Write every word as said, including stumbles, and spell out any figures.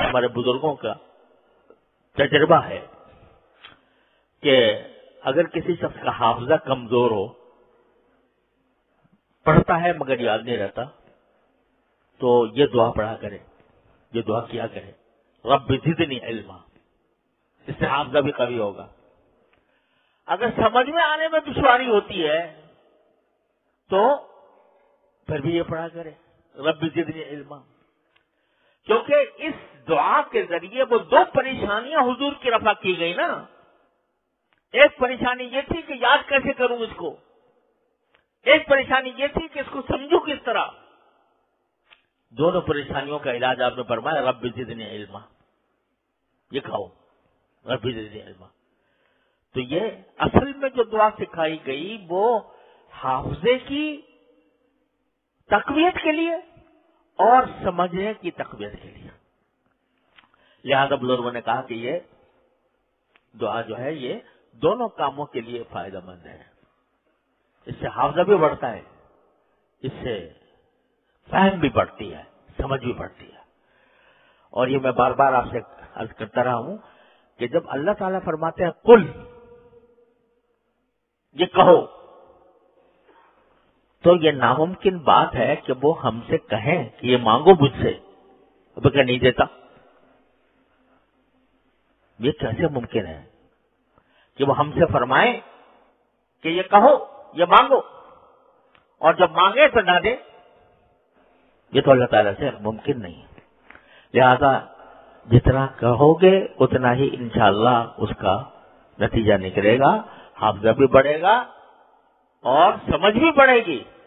ہمارے بزرگوں کا تجربہ ہے کہ اگر کسی شخص کا حافظہ کمزور ہو، پڑھتا ہے مگر یاد نہیں رہتا، تو یہ دعا پڑھا کرے، یہ دعا کیا کرے، رب زدنی علما، اس سے حافظہ بھی قوی ہوگا۔ اگر سمجھ میں آنے میں دشواری ہوتی ہے تو پھر بھی یہ پڑھا کرے، رب زدنی علما، کیونکہ اس دعا کے ذریعے وہ دو پریشانیاں حضور کی رفع کی گئی نا۔ ایک پریشانی یہ تھی کہ یاد کیسے کروں اس کو، ایک پریشانی یہ تھی کہ اس کو سمجھوں کس طرح۔ دونوں پریشانیوں کا علاج آپ نے فرمایا رب زدنی علما، یہ کہو رب زدنی علما۔ تو یہ اصل میں جو دعا سکھائی گئی وہ حافظے کی تقویت کے لیے اور سمجھنے کی تقویت کے لیے، لہذا بزرگوں نے کہا کہ یہ دعا جو ہے یہ دونوں کاموں کے لیے فائدہ مند ہے۔ اس سے حافظہ بھی بڑھتا ہے، اس سے فہم بھی بڑھتی ہے، سمجھ بھی بڑھتی ہے۔ اور یہ میں بار بار آپ سے عرض کرتا رہا ہوں کہ جب اللہ تعالیٰ فرماتے ہیں قل، یہ کہو، تو یہ ناممکن بات ہے کہ وہ ہم سے کہیں کہ یہ مانگو مجھ سے، اب کیا نہیں دیتا؟ یہ کیسے ممکن ہے کہ وہ ہم سے فرمائیں کہ یہ کہو، یہ مانگو، اور جب مانگے تو نہ دے؟ یہ تو اللہ تعالیٰ سے ممکن نہیں ہے۔ لہذا جتنا کہو گے اتنا ہی انشاءاللہ اس کا نتیجہ نکلے گا، حافظہ بھی بڑھے گا اور سمجھ بھی بڑھے گی۔